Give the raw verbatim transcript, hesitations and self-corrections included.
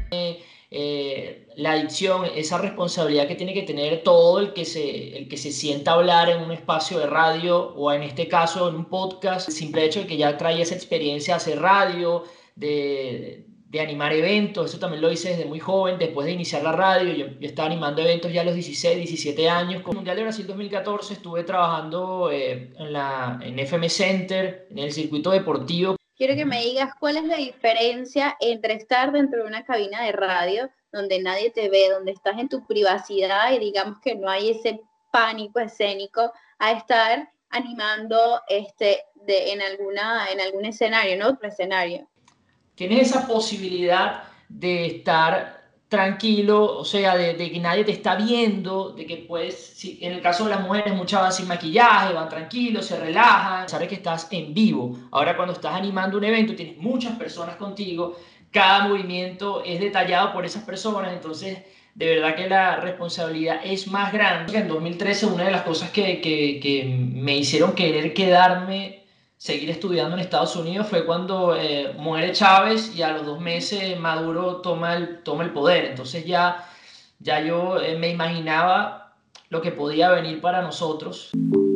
eh, la adicción, esa responsabilidad que tiene que tener todo el que se, el que se sienta a hablar en un espacio de radio o en este caso en un podcast, el simple hecho de que ya trae esa experiencia de hacer radio, de, de animar eventos, eso también lo hice desde muy joven, después de iniciar la radio, yo, yo estaba animando eventos ya a los dieciséis, diecisiete años. Con el Mundial de Brasil dos mil catorce estuve trabajando eh, en, la, en F M Center, en el circuito deportivo. Quiero que me digas cuál es la diferencia entre estar dentro de una cabina de radio donde nadie te ve, donde estás en tu privacidad y digamos que no hay ese pánico escénico, a estar animando este, de, en, alguna, en algún escenario, en otro escenario. Tienes esa posibilidad de estar tranquilo, o sea, de, de que nadie te está viendo, de que puedes, si, en el caso de las mujeres, muchas van sin maquillaje, van tranquilos, se relajan, sabes que estás en vivo. Ahora cuando estás animando un evento, tienes muchas personas contigo, cada movimiento es detallado por esas personas, entonces de verdad que la responsabilidad es más grande. En dos mil trece una de las cosas que, que, que me hicieron querer quedarme, seguir estudiando en Estados Unidos, fue cuando eh, muere Chávez y a los dos meses Maduro toma el, toma el poder. Entonces ya, ya yo eh, me imaginaba lo que podía venir para nosotros.